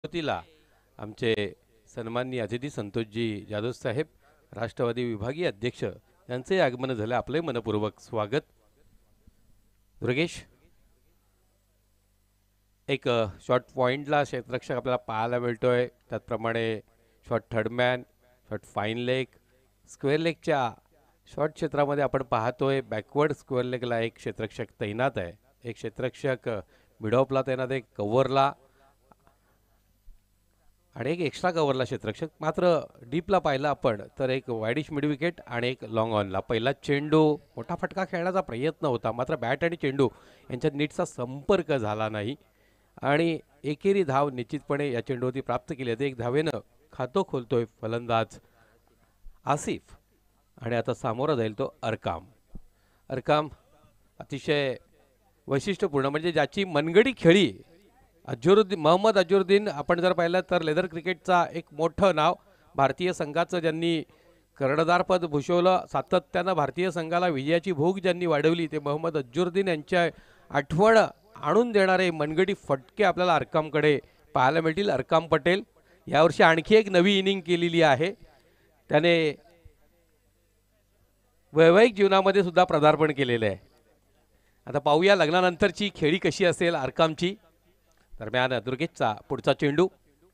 सुरुवातीला आमचे सन्माननीय अतिथी संतोषजी जाधव साहेब राष्ट्रवादी विभागीय अध्यक्ष यांचे आगमन झाले. आपले मनपूर्वक स्वागत. दुर्गेश, एक शॉर्ट पॉइंटला क्षेत्ररक्षक आपल्याला पाहायला मिळतोय. त्याचप्रमाणे short third man, short fine leg, square लेगच्या शॉर्ट क्षेत्रामध्ये आपण पाहतोय बॅकवर्ड स्क्वेअर लेगला एक क्षेत्ररक्षक तैनात आहे. एक क्षेत्ररक्षक मिड ऑफला तैनात आहे, कव्हरला आणि एक एक्स्ट्रा कव्हरला क्षेत्ररक्षक. मात्र डीपला पाहिलं आपण तर एक वाईडिश मिड विकेट आणि एक लॉंग ऑनला. पहिला चेंडू मोठा फटका खेळण्याचा प्रयत्न होता, मात्र बॅट आणि चेंडू यांच्यात नीटचा संपर्क झाला नाही आणि एकेरी धाव निश्चितपणे या चेंडूवरती प्राप्त केली आहे. एक धावेनं खातं खोलतोय फलंदाज आसिफ आणि आता सामोरा जाईल तो अरकाम. अरकाम अतिशय वैशिष्ट्यपूर्ण, म्हणजे ज्याची मनगडी खेळी अजरुद्दीन, मोहम्मद अजरुद्दीन आपण जर पाहिलं तर लेदर क्रिकेटचा एक मोठं नाव, भारतीय संघाचं ज्यांनी कर्णधारपद भूषवलं, सातत्यानं भारतीय संघाला विजयाची भूक ज्यांनी वाढवली, ते मोहम्मद अजरुद्दीन यांच्या आठवण आणून देणारे मनगडी फटके आपल्याला अरकामकडे पाहायला मिळतील. अरकाम पटेल यावर्षी आणखी एक नवी इनिंग केलेली आहे. त्याने वैवाहिक जीवनामध्ये सुद्धा पदार्पण केलेलं आहे. आता पाहूया लग्नानंतरची खेळी कशी असेल अरकामची. दरम्यान दुर्गेशचा पुढचा चेंडू,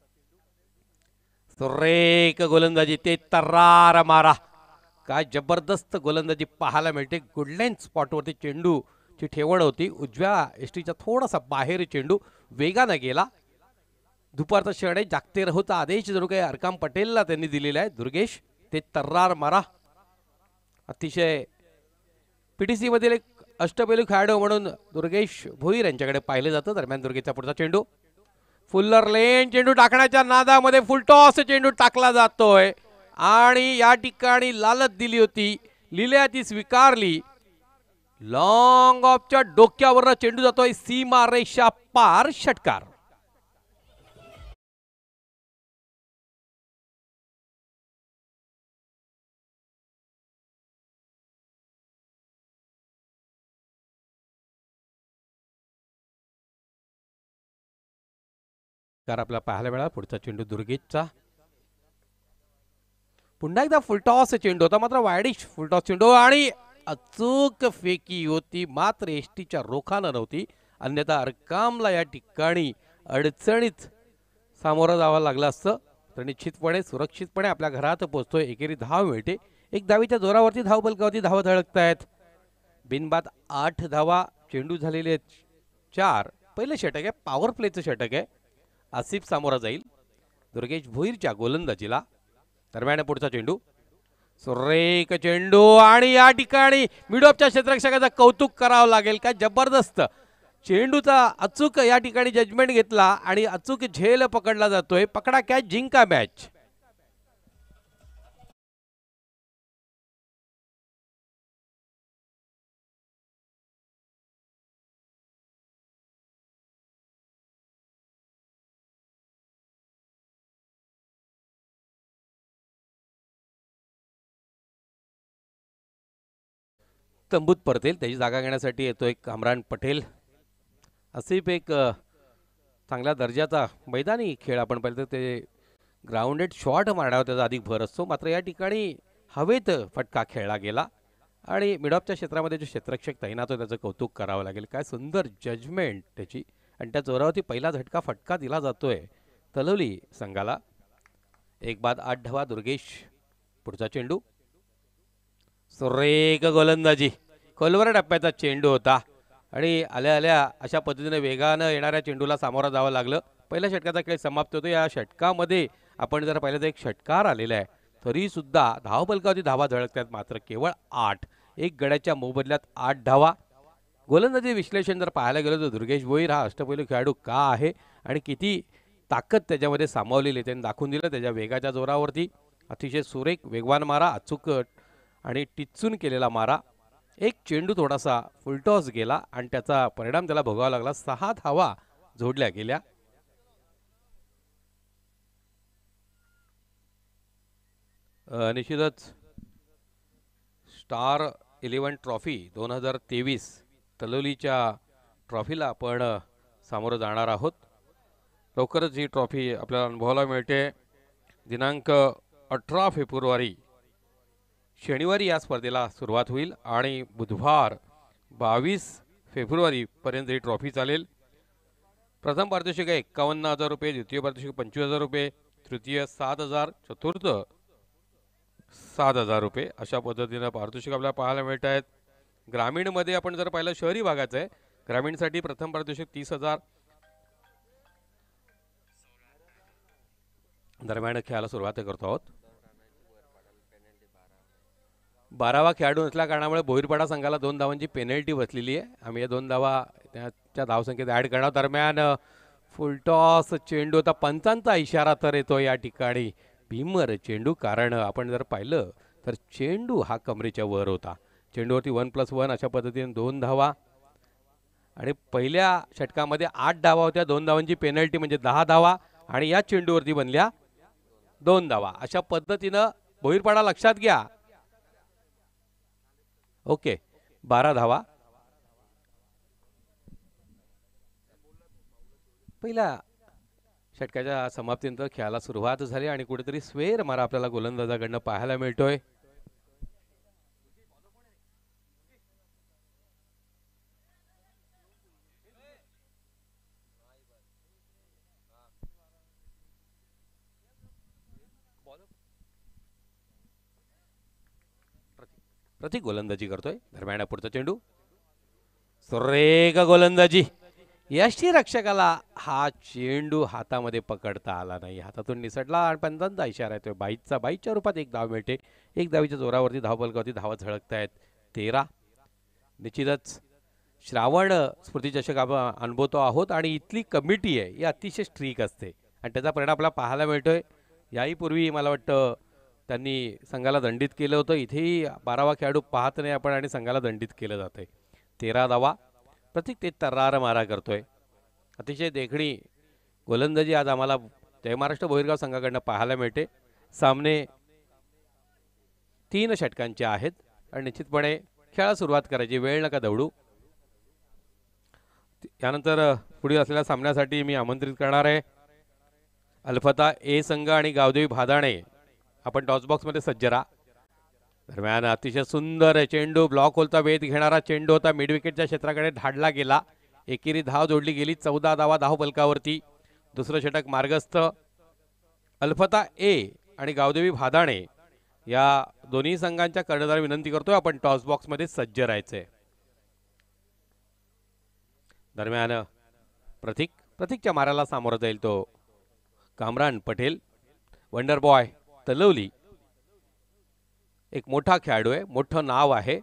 सुरेख गोलंदाजी, ते तर्रार मारा. काय जबरदस्त गोलंदाजी पाहायला मिळते. गुडलाईन स्पॉटवरती चेंडूची ठेवण होती, उजव्या एसटीच्या थोडासा बाहेर चेंडू वेगानं गेला. दुपारचा क्षण आहे, जागते रहोचा आदेश जणू काही अरकाम पटेलला त्यांनी दिलेला आहे. दुर्गेश, ते तर्रार मारा. अतिशय पीटीसी मधील एक अष्टपैलू खेळाडू म्हणून दुर्गेश भोईर यांच्याकडे पाहिले जातं. दरम्यान दुर्गेशचा पुढचा चेंडू, फुल्लर लेन, चेंडू टाकण्याच्या नादामध्ये फुलटॉस चेंडू टाकला जातोय आणि या ठिकाणी लालच दिली होती, लिहिल्या ती स्वीकारली. लॉंग ऑफच्या डोक्यावर चेंडू जातोय सीमा रेषा पार, षटकार. आपल्याला पाहायला मिळाला. पुढचा चेंडू दुर्गेशचा, पुन्हा एकदा फुलटॉस चेंडू होता, मात्र वायडिश फुलटॉस चेंडू आणि अचूक फेकी होती, मात्र एसटीच्या रोखानं नव्हती. अन्यथा अरकामला या ठिकाणी अडचणीत सामोरं जावं लागलं असतं. तर निश्चितपणे सुरक्षितपणे आपल्या घरात पोहोचतोय. एकेरी धाव मिळते. एक धावीच्या जोरावरती धाव बलकावरती धावा धडकतायत. बिनबाद 8 धावा, चेंडू झालेले आहेत 4. पहिलं षटक आहे, पॉवर प्लेचं षटक आहे. आसिफ सामोरा जाईल दुर्गेश भोईरच्या गोलंदाजीला. दरम्यान पुढचा चेंडू, सुरेख चेंडू आणि या ठिकाणी मिडऑफच्या क्षेत्ररक्षकाचं कौतुक करावं लागेल. काय जबरदस्त चेंडूचा अचूक या ठिकाणी जजमेंट घेतला आणि अचूक झेल पकडला जातोय. पकडा कॅच, जिंका मॅच. तंबूत परतेल, त्याची जागा घेण्यासाठी येतो एक कामरान पटेल. आसिफ एक चांगल्या दर्जाचा मैदानी खेळ आपण पाहिलं तर ते ग्राउंडेड शॉट मारण्यावर त्याचा अधिक भर असतो. मात्र या ठिकाणी हवेत फटका खेळला गेला आणि मिडऑफच्या क्षेत्रामध्ये जो क्षेत्ररक्षक तैनात होता त्याचं कौतुक करावं लागेल. काय सुंदर जजमेंट त्याची, आणि त्या जोरावरती पहिला झटका फटका दिला जातोय तलवली संघाला. 1 बाद 8 धावा. दुर्गेश, पुढचा चेंडू, सुरेख गोलंदाजी, खोलवर टप्प्याचा चेंडू होता आणि आल्या आल्या अशा पद्धतीने वेगानं येणाऱ्या चेंडूला सामोरं जावं लागलं. पहिल्या षटकाचा खेळ समाप्त होतो. या षटकामध्ये आपण जर पाहिलं तर एक षटकार आलेला आहे, तरी सुद्धा धाव बलकावरती धावा झळकतात, मात्र केवळ 8. एक गड्याच्या मोबदल्यात 8 धावा. गोलंदाजी विश्लेषण जर पाहायला गेलं तर दुर्गेश भोईर हा अष्टपैलू खेळाडू का आहे आणि किती ताकद त्याच्यामध्ये सामावलेली त्यांनी दाखवून दिलं. त्याच्या वेगाच्या जोरावरती अतिशय सुरेख वेगवान मारा, अचूक आणि टिचून केलेला मारा. एक चेंडू थोडासा फुलटॉस गेला आणि त्याचा परिणाम त्याला भोगावा लागला. 6 धावा जोडल्या गेल्या. निश्चितच स्टार 11 ट्रॉफी 2023 तलोलीच्या ट्रॉफीला आपण सामोरं जाणार आहोत. लवकरच ही ट्रॉफी आपल्याला अनुभवायला मिळते. दिनांक 18 फेब्रुवारी शनिवारी या स्पर्धेला सुरुवात होईल आणि बुधवार 22 फेब्रुवारीपर्यंत ही ट्रॉफी चालेल. प्रथम पारितोषिक 51,000 रुपये, द्वितीय पारितोषिक 25,000 रुपये, तृतीय 7,000, चतुर्थ 7,000 रुपये अशा पद्धतीनं पारितोषिक आपल्याला पाहायला मिळत आहेत. ग्रामीणमध्ये आपण जर पाहिलं शहरी भागाचं आहे, ग्रामीणसाठी प्रथम पारितोषिक 30,000. दरम्यान खेळाला सुरुवात करतो आहोत. 12वा खेळाडू नसल्या कारणामुळे भोईरपाडा संघाला 2 धावांची पेनल्टी बसलेली आहे. आम्ही या 2 धावा त्याच्या धावसंख्येत ॲड करणार. दरम्यान फुलटॉस चेंडू होता, पंचांचा इशारा तर येतो या ठिकाणी. भीमर चेंडू, कारण आपण जर पाहिलं तर चेंडू हा कमरेच्या वर होता. चेंडूवरती 1+1 अशा पद्धतीने 2 धावा आणि पहिल्या षटकामध्ये 8 धावा होत्या. 2 धावांची पेनल्टी म्हणजे 10 धावा आणि या चेंडूवरती बनल्या 2 धावा. अशा पद्धतीनं भोईरपाडा लक्षात घ्या. ओके, 12 धावा. पहिल्या षटकाच्या समाप्तीनंतर खेळाला सुरुवात झाली आणि कुठेतरी स्वेर मारा आपल्याला गोलंदाजाकडनं पाहायला मिळतोय. प्रतीक गोलंदाजी करतोय. दरम्यान पुढचा चेंडू, सुरेख गोलंदाजी. यष्टीरक्षकाला हा चेंडू हातामध्ये पकडता आला नाही, हातातून निसटला आणि पंचांचा इशारा येतोय बाईचा. बाईच्या रूपात 1 धाव मिळते. 1 धावीच्या जोरावरती धावफलकावरती धावा झळकत आहेत 13. निश्चितच श्रावण स्मृती चषक आपण अनुभवतो आहोत आणि इथली कमिटी आहे ही अतिशय स्ट्रिक असते आणि त्याचा परिणाम आपल्याला पाहायला मिळतोय. याही पूर्वी मला वाटतं त्यांनी संघाला दंडित केलं होतं. इथेही 12वा खेळाडू पाहत नाही आपण आणि संघाला दंडित केलं जातंय. 13 धावा. प्रतीक ते तर्रार मारा करतोय. अतिशय देखणी गोलंदाजी आज आम्हाला जय महाराष्ट्र भोईरगाव संघाकडनं पाहायला मिळते. सामने 3 षटकांचे आहेत आणि निश्चितपणे खेळाला सुरुवात करायची, वेळ नका दौडू. यानंतर पुढील असलेल्या सामन्यासाठी मी आमंत्रित करणार आहे अल्फता ए संघ आणि गावदेवी भादाणे. आपण टॉसबॉक्समध्ये सज्ज राहा. दरम्यान अतिशय सुंदर चेंडू, ब्लॉक होलचा वेध घेणारा चेंडू होता, मिड विकेटच्या क्षेत्राकडे धाडला गेला. एकेरी धाव जोडली गेली. 14 धावा धावफलकावरती. दुसरं षटक मार्गस्थ. अल्फता ए आणि गावदेवी भादाणे या दोन्ही संघांच्या कर्णधार विनंती करतोय आपण टॉसबॉक्समध्ये सज्ज राहायचंय. दरम्यान प्रतीकच्या माराला सामोरं जाईल तो कामरान पटेल. वंडर बॉय तलवली एक मोठा खेळाडू आहे, मोठं नाव आहे.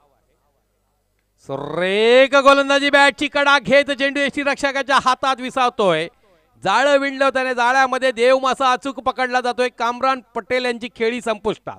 सुरेख गोलंदाजी, बॅटची कडा घेत चेंडू यष्टीरक्षकाच्या हातात विसावतोय. जाळं विणलं त्याने, जाळ्यामध्ये देव मासा अचूक पकडला जातोय. कामरान पटेल यांची खेळी संपुष्टात.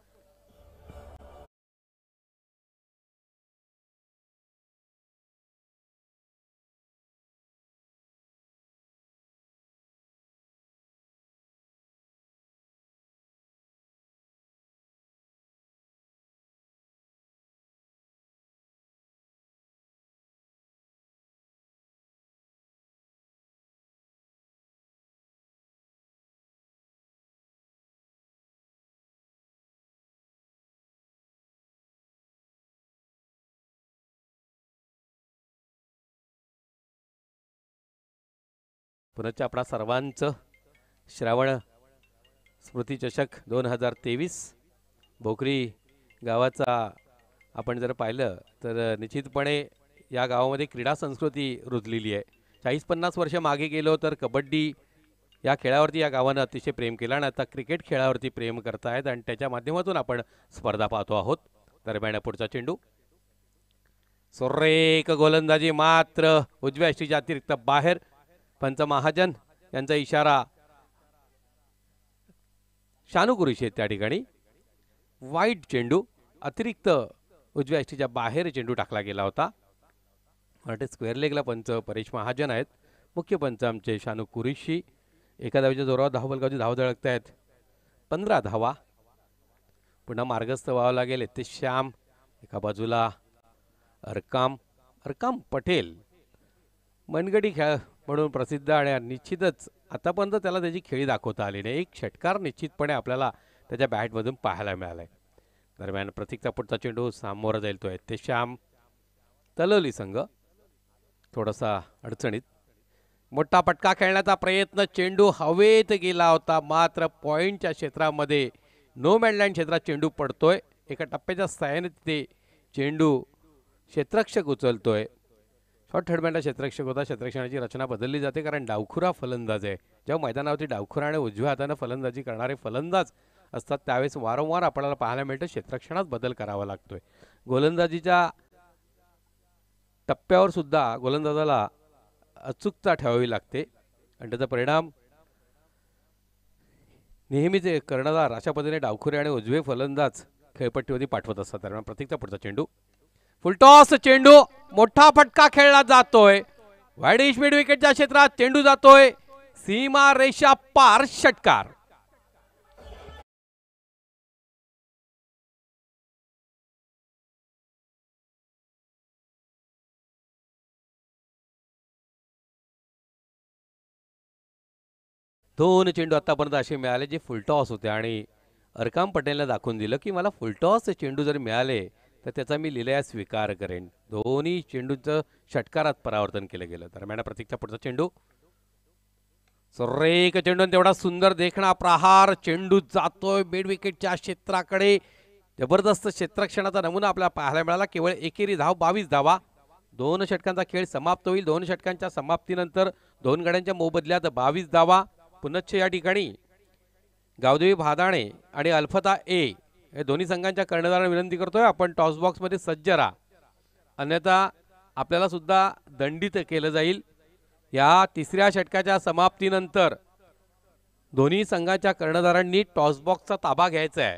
पुनश्च आपणा सर्वांचं श्रावण स्मृती चषक 2023 भोकरी गावाचा आपण जर पाहिलं तर निश्चितपणे या गावामध्ये क्रीडा संस्कृती रुजलेली आहे. 40-50 वर्ष मागे गेलो तर कबड्डी या खेळावरती या गावानं अतिशय प्रेम केलं आणि आता क्रिकेट खेळावरती प्रेम करतायत आणि त्याच्या माध्यमातून आपण स्पर्धा पाहतो आहोत. दरम्यान पुढचा चेंडू, सुरेख गोलंदाजी, मात्र उजव्या यष्टीच्या अतिरिक्त बाहेर. पंच महाजन यांचा इशारा. शानू कुरेशी त्या ठिकाणी. वाईट चेंडू, अतिरिक्त उजव्या यष्टीच्या बाहेर चेंडू टाकला गेला होता. मराठी स्क्वेअर लेगला पंच परेश महाजन आहेत. मुख्य पंच आमचे शानू कुरेशी. एका धावेच्या जोरावर धावफलकावरची धाव झळकत आहेत. 15 धावा. पुन्हा मार्गस्थ व्हावं लागेल ते श्याम. एका बाजूला अरकाम पटेल. मनगटी म्हणून प्रसिद्ध आणि निश्चितच आतापर्यंत त्याला त्याची खेळी दाखवता आली नाही. एक षटकार निश्चितपणे आपल्याला त्याच्या बॅटमधून पाहायला मिळालाय. दरम्यान प्रतीकचा पुढचा चेंडू सामोरा जाईल तो आहे ते श्याम. तलवली संघ थोडासा अडचणीत. मोठा फटका खेळण्याचा प्रयत्न, चेंडू हवेत गेला होता मात्र पॉइंटच्या क्षेत्रामध्ये नो मॅनलँड क्षेत्रात चेंडू पडतोय. एका टप्प्याच्या साहाय्याने तिथे चेंडू क्षेत्ररक्षक उचलतोय. शॉर्ट हेडबँडला क्षेत्ररक्षक होता. क्षेत्ररक्षणाची रचना बदलली जाते कारण डावखुरा फलंदाज आहे. जेव्हा मैदानावरती डावखुरा आणि उजव्या हाताने फलंदाजी करणारे फलंदाज असतात त्यावेळेस वारंवार आपल्याला पाहायला मिळतं क्षेत्ररक्षणात बदल करावा लागतोय. गोलंदाजीच्या टप्प्यावर सुद्धा गोलंदाजाला अचूकता ठेवावी लागते आणि त्याचा परिणाम नेहमीच कर्णधार अशा पद्धतीने डावखुरे आणि उजवे फलंदाज खेळपट्टीवरती पाठवत असतात. दरम्यान प्रतीकचा पुढचा चेंडू फुलटॉस चेंडू, मोठा फटका खेळला जातोय. वाईडिश मिड विकेटच्या क्षेत्रात चेंडू जातोय सीमा रेषा पार, षटकार. दोन चेंडू आतापर्यंत असे मिळाले जे फुलटॉस होते आणि अरकाम पटेलने दाखवून दिलं की मला फुलटॉस चेंडू जर मिळाले तर त्याचा मी लिलया स्वीकार करेन. दोन्ही चेंडूंचं षटकारात परावर्तन केलं गेलं. दरम्यान प्रतीकचा पुढचा चेंडू सुरेख चेंडू, तेवढा सुंदर देखणा प्रहार, चेंडू जातोय मिड विकेटच्या क्षेत्राकडे. जबरदस्त क्षेत्ररक्षणाचा नमुना आपल्याला पाहायला मिळाला. केवळ एकेरी धाव 22 धावा. दोन षटकांचा खेळ समाप्त होईल. दोन षटकांच्या समाप्तीनंतर दोन गड्यांच्या मोबदल्यात 22 धावा. पुनश्च या ठिकाणी गावदेवी भादाणे आणि अल्फता ए हे दोन्ही संघांच्या कर्णधारांना विनंती करतोय आपण टॉस बॉक्समध्ये सज्ज राहा, अन्यथा आपल्याला सुद्धा दंडित केलं जाईल. या तिसऱ्या षटकाच्या समाप्तीनंतर दोन्ही संघाच्या कर्णधारांनी टॉस बॉक्सचा ताबा घ्यायचा आहे.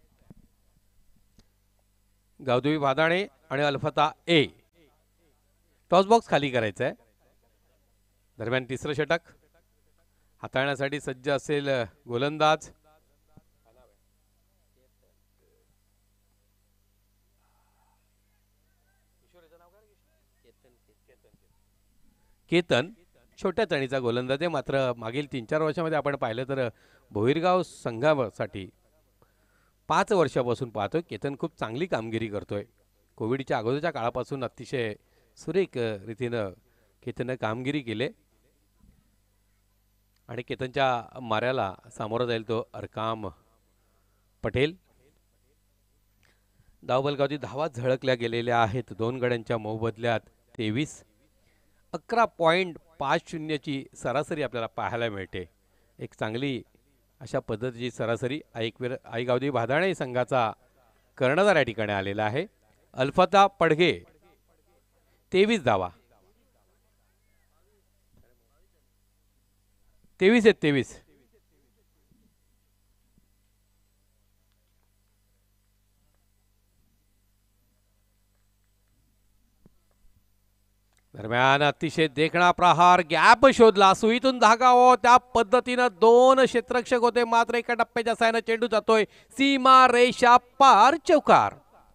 गावदेवी भादाणे आणि अल्फता ए टॉस बॉक्स खाली करायचा आहे. दरम्यान तिसरं षटक हाताळण्यासाठी सज्ज असेल गोलंदाज. केतन छोट्या तणीचा गोलंदाज आहे, मात्र मागील 3-4 वर्षामध्ये आपण पाहिलं तर भोईरगाव संघासाठी 5 वर्षापासून पाहतोय केतन खूप चांगली कामगिरी करतोय. कोविडच्या अगोदरच्या काळापासून अतिशय सुरेख रीतीनं केतनने कामगिरी केली आणि केतनच्या माऱ्याला सामोरा जाईल तो अरकाम पटेल. धावबलगावती धावा झळकल्या गेलेल्या आहेत. दोन गड्यांच्या मोबदल्यात 23. 11.50 ची सरासरी आपल्याला पाहायला मिळते. एक चांगली अशा पद्धतीची सरासरी आई गावदेवी भादाणे संघाचा कर्णधार या ठिकाणी आलेला आहे. अल्फता पडघे 23 धावा. 23. दरम्यान अतिशय देखणा प्रहार, गॅप शोधला, सुईतून धागा हो त्या पद्धतीनं दोन क्षेत्ररक्षक होते मात्र एका टप्प्याच्या साहाय्याने चेंडू जातोय सीमा रेषा पार, चौकार.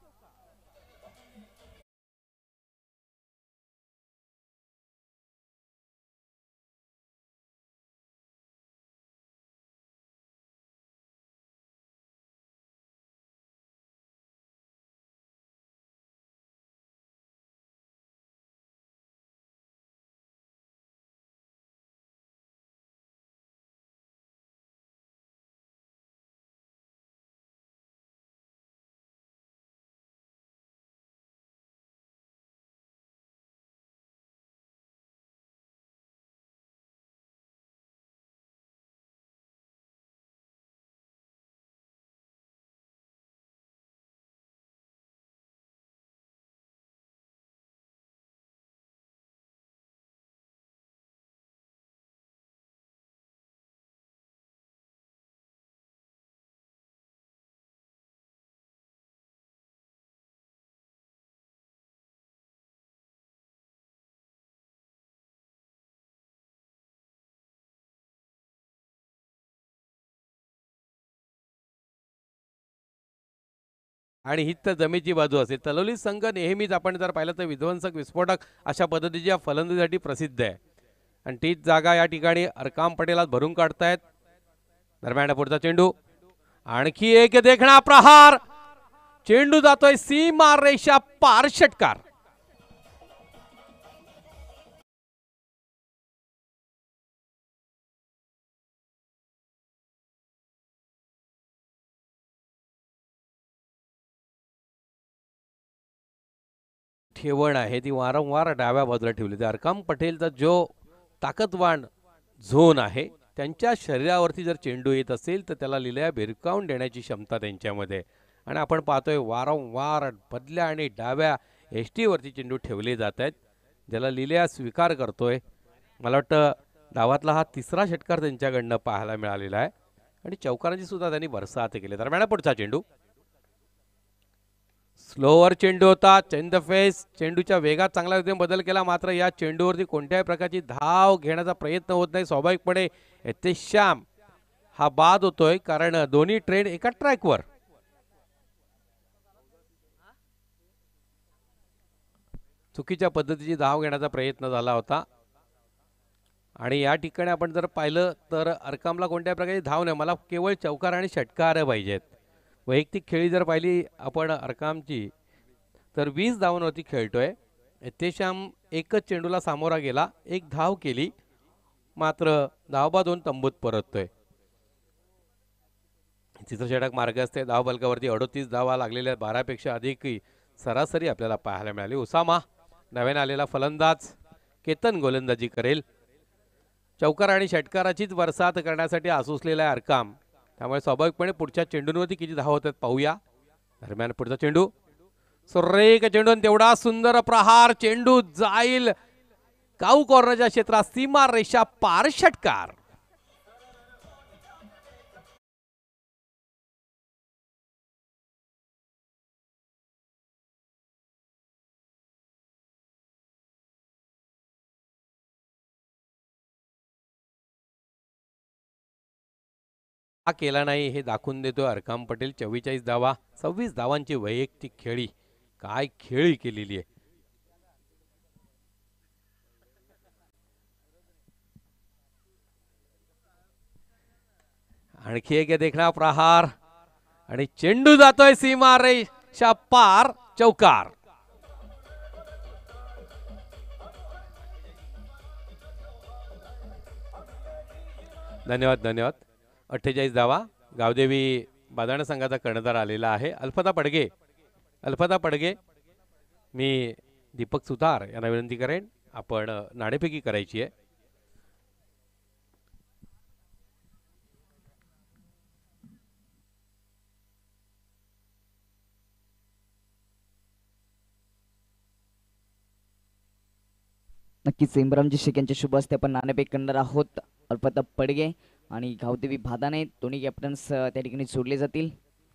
आणि ही तर जमेची बाजू असेल. तलवली संघ नेहमीच आपण जर पाहिलं तर विध्वंसक, विस्फोटक अशा पद्धतीच्या फलंदाजीसाठी प्रसिद्ध आहे. आणि तीच जागा या ठिकाणी अरकाम पटेलात भरून काढतायत. दरम्यान पुढचा चेंडू, आणखी एक देखणा प्रहार, चेंडू जातोय सीमा रेषा पार, षटकार. ठेवण आहे ती वारंवार डाव्या बाजूला ठेवली. तर अरकाम पटेलचा जो ताकदवान झोन आहे, त्यांच्या शरीरावरती जर चेंडू येत असेल तर त्याला लिलया भिरकावून देण्याची क्षमता त्यांच्यामध्ये. आणि आपण पाहतोय वारंवार बदल्या आणि डाव्या एसटीवरती चेंडू ठेवले जात आहेत, ज्याला लिलया स्वीकार करतोय. मला वाटतं डावातला हा तिसरा षटकार त्यांच्याकडनं पाहायला मिळालेला आहे आणि चौकारांची सुद्धा त्यांनी भरसात केली. दरम्यान पुढचा चेंडू, स्लोवर चेंडू होता, चेंड फेस. चेंडूच्या वेगात चांगल्या रीतीने बदल केला, मात्र या चेंडूवरती कोणत्याही प्रकारची धाव घेण्याचा प्रयत्न होत नाही. स्वाभाविकपणे श्याम हा बाद होतोय, कारण दोन्ही ट्रेन एका ट्रॅकवर. चुकीच्या पद्धतीची धाव घेण्याचा प्रयत्न झाला होता आणि या ठिकाणी आपण जर पाहिलं तर अरकामला कोणत्याही प्रकारची धाव नाही, मला केवळ चौकार आणि षटकार पाहिजेत. वैयक्तिक खेळी जर पाहिली आपण अरकामची तर 20 धावांवरती खेळतोय. श्याम एकच चेंडूला सामोरा गेला, एक धाव केली, मात्र धावबाद होऊन तंबूत परततोय. तिसरं षटक मार्ग असते. धावफलकावरती 38 धावा लागलेल्या 12पेक्षा अधिक सरासरी आपल्याला पाहायला मिळाली. उसामा नव्याने आलेला फलंदाज, केतन गोलंदाजी करेल. चौकार आणि षटकाराचीच वरसात करण्यासाठी आसुसलेला आहे अरकाम, त्यामुळे स्वाभाविकपणे पुढच्या चेंडूंवरती किती धाव होतात पाहूया. दरम्यान पुढचा चेंडू, सुरेख चेंडू, तेवढा सुंदर प्रहार, चेंडू जाईल काऊ कॉर्नरच्या क्षेत्रात, सीमा रेषा पार, षटकार. हा केला नाही हे दाखवून देतो अरकाम पटेल. 44 धावा, 26 धावांची वैयक्तिक खेळी, काय खेळी केलेली आहे. आणखी एक देखणा प्रहार आणि चेंडू जातोय सीमा रेषा पार, चौकार. धन्यवाद धन्यवाद. 48 धावा, गावदेवी बादाण संघाचा कर्णधार आलेला आहे, अल्फता पडगे. अल्फता पडगे, मी दीपक सुतार यांना विनंती करेन, आपण नाणेफेकी करायची आहे. नक्कीच इम्रानजी शेख यांच्या शुभ हस्ते आपण नाणेफेक करणार आहोत. अल्फता पडगे आणि गावदेवी भादाने दोन्ही कॅप्टन्स त्या ठिकाणी सोडले जातील.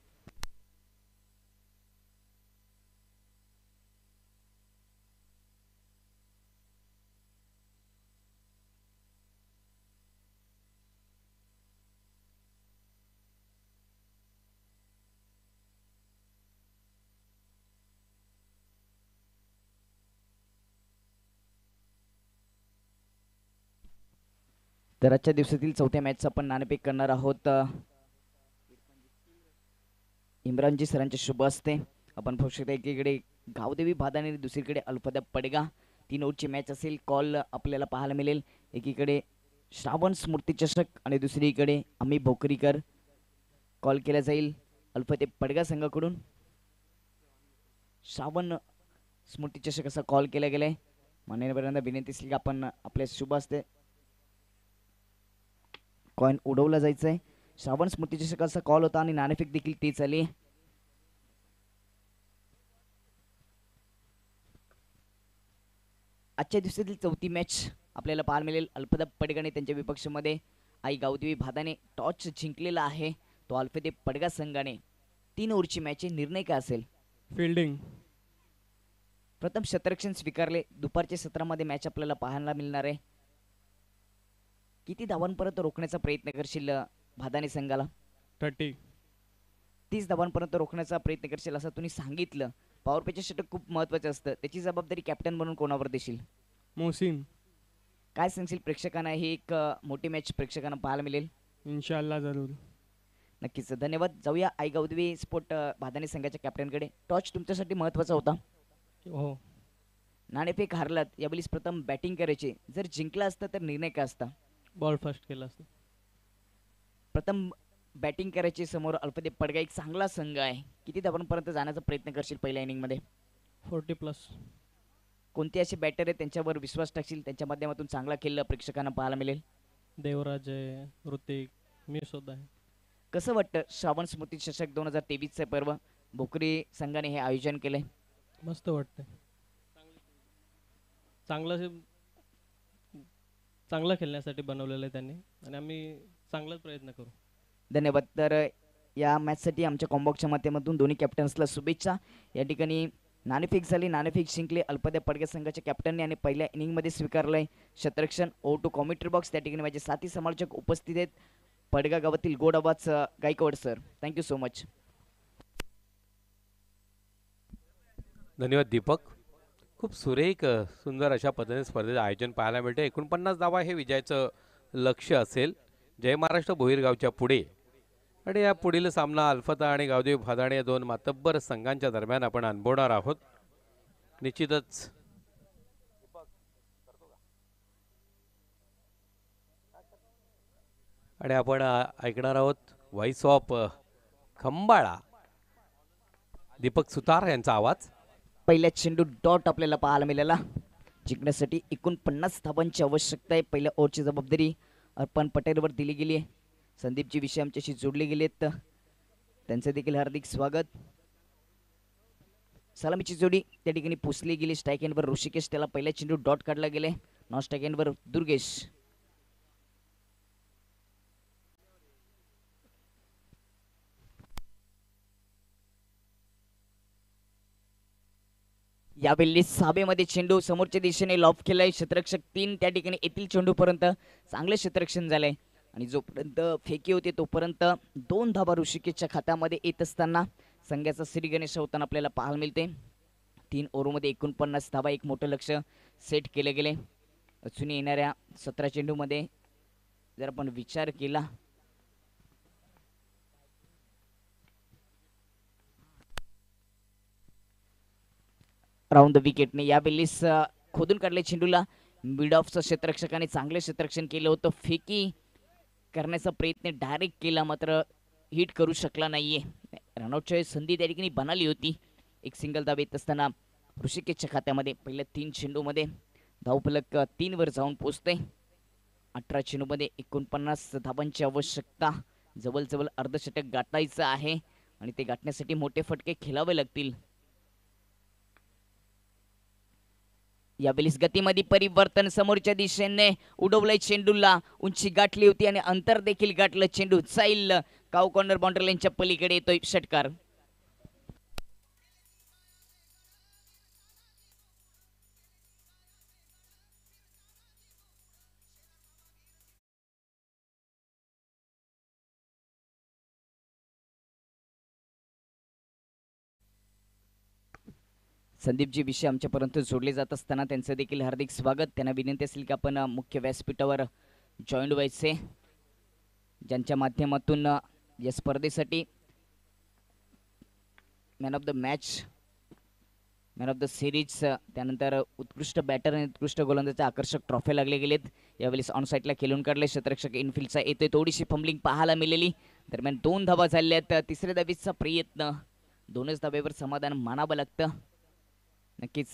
तर आजच्या दिवसातील चौथ्या मॅचचा आपण नाणेफेक करणार आहोत. इम्रानजी सरांच्या शुभ हस्ते आपण पाहू शकता, एकीकडे गावदेवी भादाने, दुसरीकडे अल्फता पडगा. 3 ओव्हरची मॅच असेल. कॉल आपल्याला पाहायला मिळेल, एकीकडे श्रावण स्मृती चषक आणि दुसरीकडे अमी भोकरीकर. कॉल केला जाईल अल्फते पडगा संघाकडून. श्रावण स्मृती चषक असा कॉल केला गेलाय. मान्यवरांना विनंती असली की आपण आपल्या शुभ हस्ते कॉइन उडवला जायचं आहे. श्रावण स्मृती चषकाचा कॉल होता आणि नाणेफेक देखील तीच आली. आजच्या दिवसातील चौथी मॅच आपल्याला पाहायला मिळेल. अल्फता पडगाने त्यांच्या विपक्षामध्ये आई गावदेवी भादाने टॉस जिंकलेला आहे. तो अल्फते पडगा संघाने 3 ओव्हरची मॅच आहे. निर्णय काय असेल? फिल्डिंग. प्रथम शतरक्षण स्वीकारले. दुपारच्या सत्रामध्ये मॅच आपल्याला पाहायला मिळणार आहे. किती धावांपर्यंत रोखण्याचा प्रयत्न करशील भादाने संघाला? 30 धावांपर्यंत रोखण्याचा प्रयत्न करशील असं तुम्ही सांगितलं. पॉवर प्लेचे षटक खूप महत्त्वाचं असतं, त्याची जबाबदारी कॅप्टन म्हणून कोणावर देशील? मोहसिन. काय सांगशील प्रेक्षकांना, ही एक मोठी मॅच प्रेक्षकांना पाहायला मिळेल? इंशाल्लाह जरूर. नक्कीच धन्यवाद. जाऊया आई गवदवी स्पोर्ट भादानी संघाच्या कॅप्टनकडे. टॉस तुमच्यासाठी महत्त्वाचा होता. हो. नाणेफेक हारलात, यावेळेस प्रथम बॅटिंग करायची. जर जिंकला असता तर निर्णय काय असता? बॉल फर्स्ट केला असता. प्रथम बॅटिंग करायची समोर अल्पदीप पडगा, एक चांगला संघ आहे. किती धावांपर्यंत जाण्याचा प्रयत्न करशील पहिल्या इनिंगमध्ये? 40+. कोणते असे बॅटर आहेत त्यांच्यावर विश्वास टाकशील, त्यांच्या माध्यमातून चांगला खेळ प्रेक्षकांना पाहायला मिळेल? देवराज आहे, ऋतिक, मी सुद्धा आहे. कसं वाटतं श्रावण स्मृती चषक 2023चे पर्व भोकरी संघाने हे आयोजन केलंय? मस्त वाटतंय. चांगलं खेळण्यासाठी बनवलेलं आहे त्यांनी आणि आम्ही चांगलाच प्रयत्न करू. धन्यवाद. तर या मॅचसाठी आमच्या कॉम्बॉक्सच्या माध्यमातून दोन्ही कॅप्टन्सला शुभेच्छा. या ठिकाणी नाणेफेक झाली, नाणेफेक जिंकले अल्पद्या पडगे संघाच्या कॅप्टनने आणि पहिल्या इनिंगमध्ये स्वीकारलंय शतरक्षण. ओ टू कॉमेंट्री बॉक्स त्या ठिकाणी माझे साथी समालोचक उपस्थित आहेत. पडगा गावातील गोड आवाज Gaikwad sir, thank you so much. धन्यवाद दीपक. खूप सुरेख सुंदर अशा पद्धतीने स्पर्धेचं आयोजन पाहायला मिळते. 49 धावा हे विजयाचं लक्ष्य असेल जय महाराष्ट्र भोईरगावच्या पुढे. आणि या पुढील सामना अल्फता आणि गावदेवी भादाणे या दोन मातब्बर संघांच्या दरम्यान आपण अनुभवणार आहोत. निश्चितच आणि आपण ऐकणार आहोत व्हॉइस ऑफ खंबाळा दीपक सुतार यांचा आवाज. पहिल्या चेंडू डॉट आपल्याला पाहायला मिळाला. जिंकण्यासाठी 49 धावांची आवश्यकता आहे. पहिल्या ओव्हरची जबाबदारी अर्पण पटेलवर दिली गेली आहे. संदीपजी विषय आमच्याशी जोडले गेलेत, त्यांचं देखील हार्दिक स्वागत. सलामीची जोडी त्या ठिकाणी पुसली गेली. स्ट्राईक एंडवर ऋषिकेश, त्याला पहिल्या चेंडू डॉट काढला गेले. नॉन स्ट्राईक एंडवर दुर्गेश. यावेळी साबेमध्ये चेंडू समोरच्या दिशेने लॉफ केलाय. क्षेत्ररक्षक 3 त्या ठिकाणी येथील चेंडूपर्यंत चांगले क्षेत्ररक्षण झालंय आणि जोपर्यंत फेकी होते तोपर्यंत 2 धावा ऋषिकेशच्या खात्यामध्ये येत असताना संघाचा श्री गणेश होताना आपल्याला पाहायला मिळते. 3 ओव्हरमध्ये 49 धावा, एक मोठं लक्ष सेट केले गेले. अजून येणाऱ्या 17 चेंडूमध्ये जर आपण विचार केला राऊंड द विकेटने यावेळेस खोदून काढले चेंडूला. मिड ऑफचं क्षेत्ररक्षकाने चांगले क्षेत्ररक्षण केलं होतं. फेकी करण्याचा प्रयत्न डायरेक्ट केला, मात्र हिट करू शकला नाहीये. रनआउटची संधी त्या ठिकाणी बनाली होती. एक सिंगल धाव येत असताना ऋषिकेशच्या खात्यामध्ये पहिल्या 3 चेंडूमध्ये धावफलक 3 वर जाऊन पोहोचते. 18 चेंडूमध्ये 49 धावांची आवश्यकता. जवळजवळ अर्धशतक गाठायचं आहे आणि ते गाठण्यासाठी मोठे फटके खेळावे लागतील. यावेळेस गतीमध्ये परिवर्तन, समोरच्या दिशेने उडवलंय चेंडूला. उंची गाठली होती आणि अंतर देखील गाठलं. चेंडू जाईल काव कॉर्नर बाउंड्री लाईनच्या पलीकडे येतोय षटकार. संदीपजी विषय आमच्यापर्यंत जोडले जात असताना त्यांचं देखील हार्दिक स्वागत. त्यांना विनंती असेल की आपण मुख्य व्यासपीठावर जॉईन व्हायचे, ज्यांच्या माध्यमातून या स्पर्धेसाठी man of the match, man of the series, त्यानंतर उत्कृष्ट बॅटर आणि उत्कृष्ट गोलंदाजाचे आकर्षक ट्रॉफी लागले गेलेत. यावेळेस ऑन साईडला खेळून काढले. क्षेत्ररक्षक इनफिल्डचा येतोय. थोडीशी फंबलिंग पाहायला मिळाली. दरम्यान 2 धावा झाल्यात. तिसऱ्या धावेचा प्रयत्न, 2च धावेवर समाधान मानावं लागतं. नक्कीच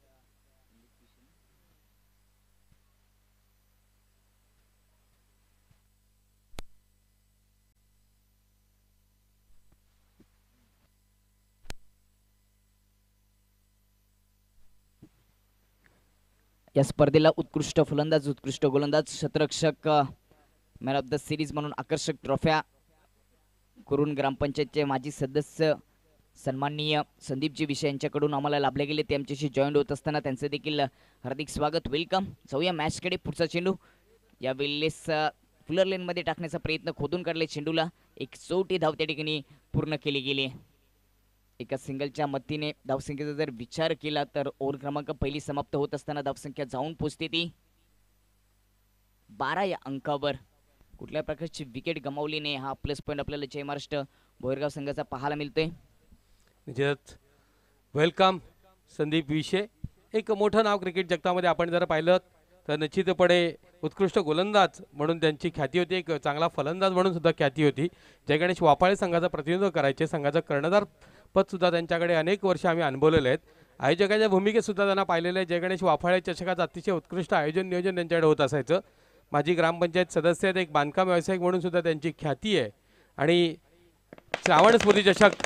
या स्पर्धेला उत्कृष्ट फलंदाज, उत्कृष्ट गोलंदाज, क्षेत्ररक्षक, मॅन ऑफ द सिरीज म्हणून आकर्षक ट्रॉफ्या कुरुन ग्रामपंचायतचे माजी सदस्य सन्माननीय संदीपजी विषय यांच्याकडून आम्हाला लाभले गेले. ते आमच्याशी जॉईंट होत असताना त्यांचं देखील हार्दिक स्वागत, वेलकम. जाऊया मॅचकडे. पुढचा चेंडू यावेळेस फुलर लेनमध्ये टाकण्याचा प्रयत्न, खोदून काढले चेंडूला. एक 64 धाव त्या ठिकाणी पूर्ण केली गेली. एका सिंगलच्या मदतीने धावसंख्येचा जर विचार केला तर ओव्हर क्रमांक पहिली समाप्त होत असताना धावसंख्या जाऊन पोचते ती 12 या अंकावर कुठल्या प्रकारची विकेट गमावली नाही हा प्लस पॉईंट आपल्याला जय महाराष्ट्र भोरगाव संघाचा पाहायला मिळतोय. निश्चितच वेलकम संदीप विशे. एक मोठं नाव क्रिकेट जगतामध्ये आपण जर पाहिलं तर निश्चितपणे उत्कृष्ट गोलंदाज म्हणून त्यांची ख्याती होती, एक चांगला फलंदाज म्हणून सुद्धा ख्याती होती. जय गणेश वाफाळे संघाचं प्रतिनिधित्व करायचे, संघाचं कर्णधार पद सुद्धा त्यांच्याकडे अनेक वर्ष आम्ही अनुभवलेले आहेत. आयोजकाच्या भूमिकेत सुद्धा त्यांना पाहिलेलं आहे. जय गणेश वाफाळे चषकाचं अतिशय उत्कृष्ट आयोजन नियोजन त्यांच्याकडे होत असायचं. माजी ग्रामपंचायत सदस्य आहेत, एक बांधकाम व्यावसायिक म्हणून सुद्धा त्यांची ख्याती आहे. आणि श्रावण स्मृती चषक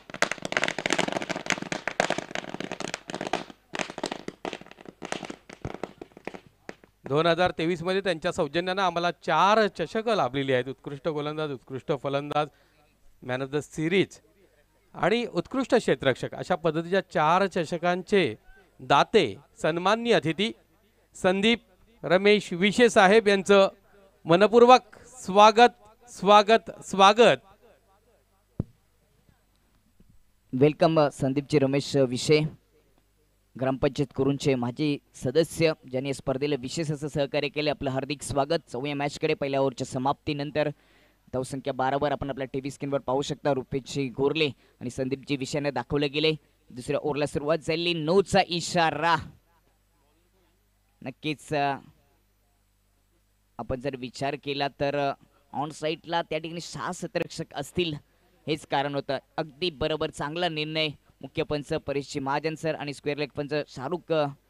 2023 मध्ये त्यांच्या सौजन्यानं आम्हाला 4 चषकं लाभलेली आहेत. उत्कृष्ट गोलंदाज, उत्कृष्ट फलंदाज, मॅन ऑफ द सिरीज आणि उत्कृष्ट क्षेत्ररक्षक अशा पद्धतीच्या 4 चषकांचे दाते सन्माननीय अतिथी संदीप रमेश विशे साहेब यांचं मनपूर्वक स्वागत स्वागत स्वागत. वेलकम संदीपजी रमेश विशे, ग्रामपंचायत कुरूंचे माजी सदस्य ज्यांनी या स्पर्धेला विशेष असं सहकार्य केले. आपलं हार्दिक स्वागत. 4व्या मॅचकडे पहिल्या ओव्हरच्या समाप्तीनंतर धावसंख्या 12 आपण आपल्या टीव्ही स्क्रीनवर पाहू शकता. रुपेशजी गोरले आणि संदीपजी विशेने दाखवले गेले. दुसऱ्या ओव्हरला सुरुवात झाली. 9चा इशारा. नक्कीच आपण जर विचार केला तर ऑन साईडला त्या ठिकाणी 6 क्षेत्ररक्षक असतील हेच कारण होतं. अगदी बरोबर, चांगला निर्णय. मुख्य पंच परेशजी महाजन सर आणि स्क्वेअर लेग पंच शाहरुख,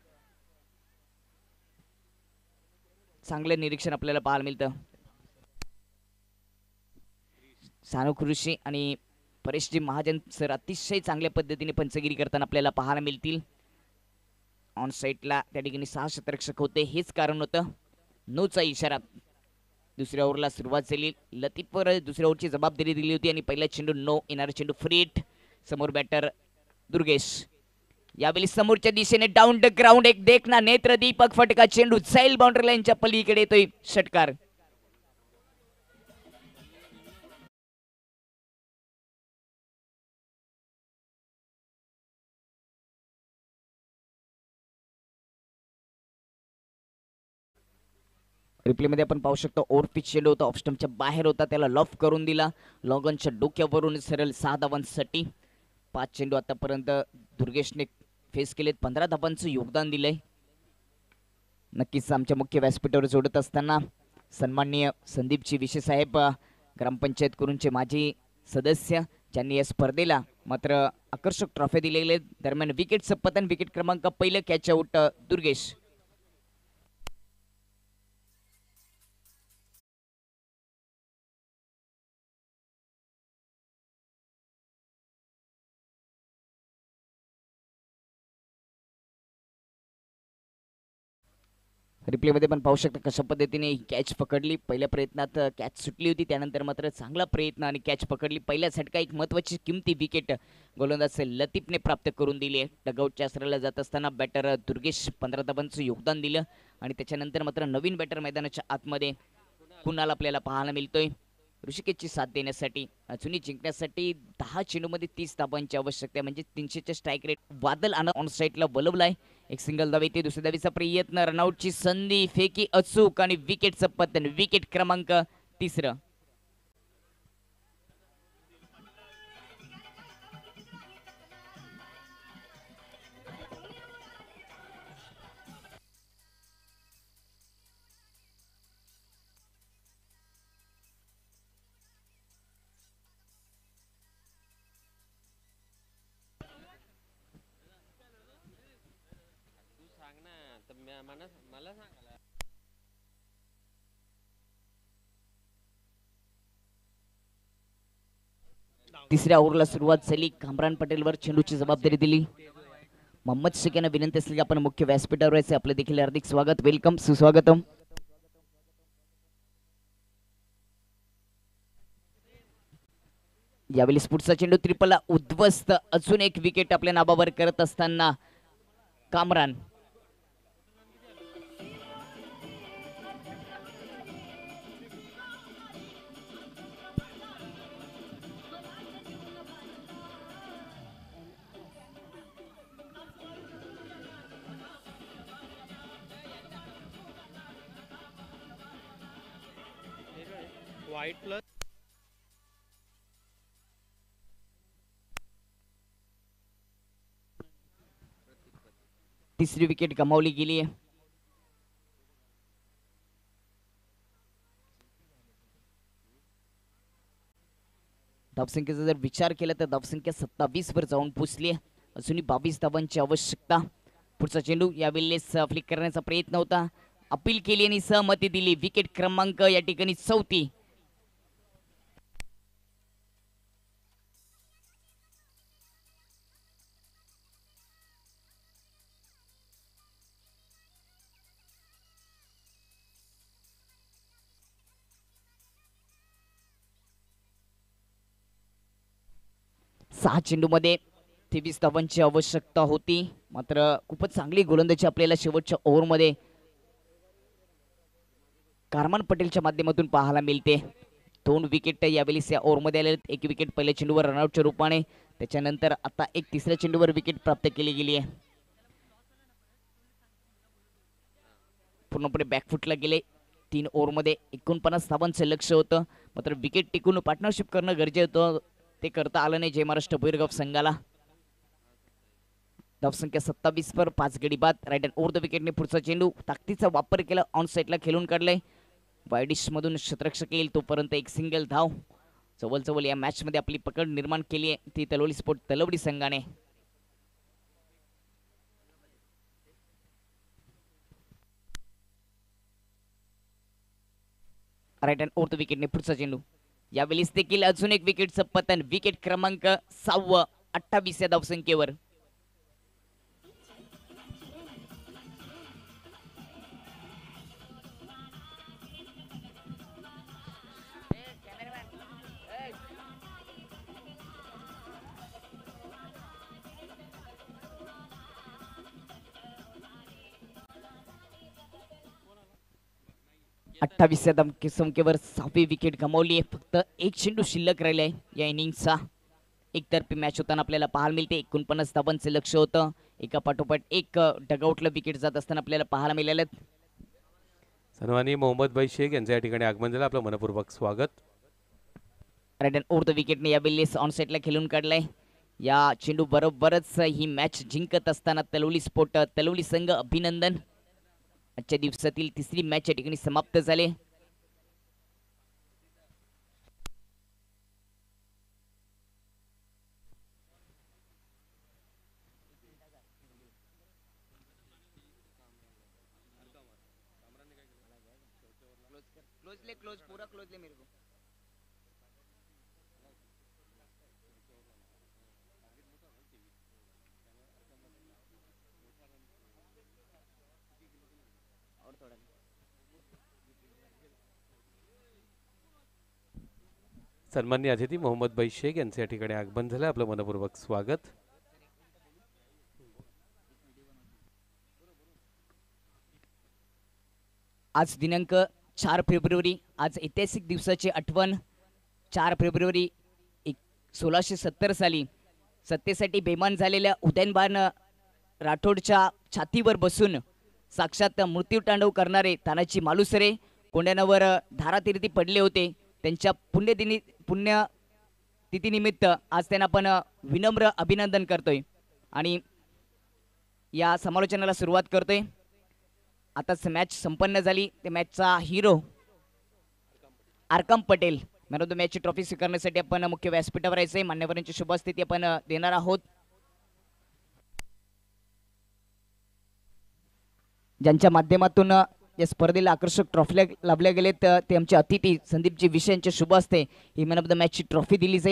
चांगलं निरीक्षण आपल्याला पाहायला मिळतं. शाहरुख ऋषी आणि परेशजी महाजन सर अतिशय चांगल्या पद्धतीने पंचगिरी करताना आपल्याला पाहायला मिळतील. ऑन साईडला त्या ठिकाणी 6 क्षेत्ररक्षक होते हेच कारण होतं. 9चा इशारा. दुसऱ्या ओव्हरला सुरुवात झाली. लतीफवर दुसऱ्या ओव्हरची जबाबदारी दिली होती आणि पहिला चेंडू नो, येणारा चेंडू फ्रीट. समोर बॅटर दुर्गेश. यावेळी समोरच्या दिशेने डाऊन द ग्राउंड एक देखना नेत्र दीपक फटका. चेंडू जाईल बाउंड्री लाईनच्या पलीकडे येतोय षटकार. रिप्लेमध्ये आपण पाहू शकतो ओव्हर पिच चेंडू होता, ऑफ स्टंपच्या बाहेर होता, त्याला लॉफ करून दिला. लॉंगनच्या डोक्यावरून सरळ 6 धावांसाठी. 5 चेंडू आतापर्यंत दुर्गेशने फेस केलेत. 15 धावांचं योगदान दिलंय. नक्कीच आमच्या मुख्य व्यासपीठावर जोडत असताना सन्माननीय संदीपजी विशे साहेब, ग्रामपंचायत कुरूंचे माजी सदस्य, ज्यांनी या स्पर्धेला मात्र आकर्षक ट्रॉफी दिलेले. दरम्यान विकेटचं पतन. विकेट क्रमांक पहिलं कॅच आउट दुर्गेश. रिप्लेमध्ये पण पाहू शकता कशा पद्धतीने कॅच पकडली. पहिल्या प्रयत्नात कॅच सुटली होती, त्यानंतर मात्र चांगला प्रयत्न आणि कॅच पकडली. पहिल्या झटका एक महत्त्वाची किमती विकेट गोलंदाज लतीफने प्राप्त करून दिली आहे. डगआउटच्या आसराला जात असताना बॅटर दुर्गेश 15 धावांचं योगदान दिलं आणि त्याच्यानंतर मात्र नवीन बॅटर मैदानाच्या आतमध्ये कुणाल आपल्याला पाहायला मिळतोय. ऋषिकेशची साथ देण्यासाठी, अजूनही जिंकण्यासाठी 10 चेंडूमध्ये 30 धावांची आवश्यकता आहे, म्हणजे 300च्या स्ट्राईक रेट. वादल ऑन साईडला बोलवलाय. एक सिंगल धाव येते. दुसऱ्या धावीचा प्रयत्न, रनआउटची संधी, फेकी अचूक आणि विकेटचं पतन. विकेट क्रमांक 3. तिसऱ्या ओव्हरला सुरुवात झाली. कामरान पटेलवर चेंडूची जबाबदारी दिली. मोहम्मद शेख यांना विनंती असेल की आपण मुख्य व्यासपीठावर यायचे. आपलं देखील हार्दिक स्वागत. वेलकम, सुस्वागतम. यावेळी स्फुटचा चेंडू त्रिपलला उद्ध्वस्त. अजून एक विकेट आपल्या नावावर करत असताना कामरान. व्हाईट प्लस तिसरी विकेट गमावली गेली आहे. धावसंख्येचा जर विचार केला तर धावसंख्या 27 वर जाऊन पोहोचली आहे. अजूनही 22 धावांची आवश्यकता. पुढचा चेंडू यावेळेस फ्लिक करण्याचा प्रयत्न होता, अपील केली आणि सहमती दिली. विकेट क्रमांक या ठिकाणी 4थी. सहा चेंडूमध्ये 23 धावांची आवश्यकता होती. मात्र खूपच चांगली गोलंदाजी आपल्याला शेवटच्या ओव्हरमध्ये कारमान पटेलच्या माध्यमातून पाहायला मिळते. 2 विकेट यावेळेस या ओव्हरमध्ये आले. 1 विकेट पहिल्या चेंडूवर रनआउटच्या रूपाने, त्याच्यानंतर आता एक तिसऱ्या चेंडूवर विकेट प्राप्त केली गेली आहे. पूर्णपणे बॅकफुटला गेले. 3 ओव्हरमध्ये 49 धावांचं लक्ष होतं. मात्र विकेट टिकून पार्टनरशिप करणं गरजेचं होतं, ते करता आलं नाही जय महाराष्ट्र भैरगाव संघाला. धावसंख्या 27 वर 5 गडी बाद. राईट हँड ओव्हर द विकेटने पुढचा चेंडू ताकदीचा वापर केला, ऑन साईडला खेळून काढलाय. वायडिश मधून क्षेत्ररक्षक येईल तोपर्यंत एक सिंगल धाव. जवळ या मॅच मध्ये आपली पकड निर्माण केली आहे ती तलवली स्पोर्ट तलवडी संघाने. राईट हँड ओव्हर द विकेटने पुढचा चेंडू. यावेळेस देखील अजून एक विकेटचं पतन. विकेट क्रमांक 6, 28 या धावसंख्येवर. अठ्ठावीसच्या संख्येवर 6वी विकेट गमावली आहे. फक्त एक चेंडू शिल्लक राहिला आहे या इनिंगचा. एकतर्फी मॅच होताना आपल्याला पाहायला मिळते. 49 धावांचं लक्ष होतं. एका पाठोपाठ एक डगआउटला विकेट जात असताना आपल्याला पाहायला मिळाले. सन्माननीय मोहम्मद भाई शेख यांच्या या ठिकाणी आगमन झालं, आपलं मनपूर्वक स्वागत. राईट हँड ओव्हर द विकेटने यावेळेस ऑन साईडला खेळून काढलाय. या चेंडू बरोबरच ही मॅच जिंकत असताना तलवली स्पोर्ट तलवली संघ अभिनंदन. आजच्या दिवसातील तिसरी मॅच या ठिकाणी समाप्त झाली. सन्माननीय अतिथी मोहम्मद भाई शेख यांचे या ठिकाणी आगमन झालं, आपलं मनपूर्वक स्वागत. आज दिनांक 4 फेब्रुवारी, आज ऐतिहासिक दिवसाची आठवण. 4 फेब्रुवारी 1670 साली सत्तेसाठी बेमान झालेल्या उदयनबान राठोडच्या छातीवर बसून साक्षात मृत्यू तांडव करणारे तानाजी मालुसरे कोंढाण्यावर धारातीर्थी पडले होते. त्यांच्या पुण्यतिथीनिमित्त आज त्यांना आपण विनम्र अभिनंदन करतोय आणि या समालोचनाला सुरुवात करतोय. आताच मॅच संपन्न झाली. ते मॅचचा hero Arkam Patel man of the मॅचची ट्रॉफी स्वीकारण्यासाठी आपण मुख्य व्यासपीठावर यायचंय. मान्यवरांची शुभस्थिती आपण देणार आहोत. ज्यांच्या माध्यमातून या स्पर्धेला आकर्षक ट्रॉफी लाभल्या गेलेत ते आमचे अतिथी संदीपजी विषय यांच्या शुभ हस्ते ही मॅन ऑफ द मॅचची ट्रॉफी दिली जाईल.